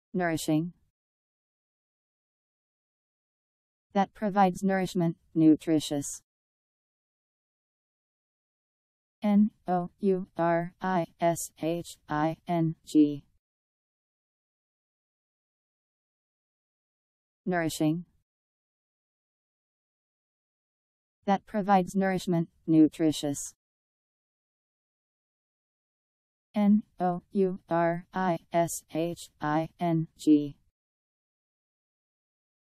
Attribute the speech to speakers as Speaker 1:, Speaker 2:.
Speaker 1: Nourishing. That provides nourishment, nutritious. Nourishing. Nourishing. That provides nourishment, nutritious. Nourishing.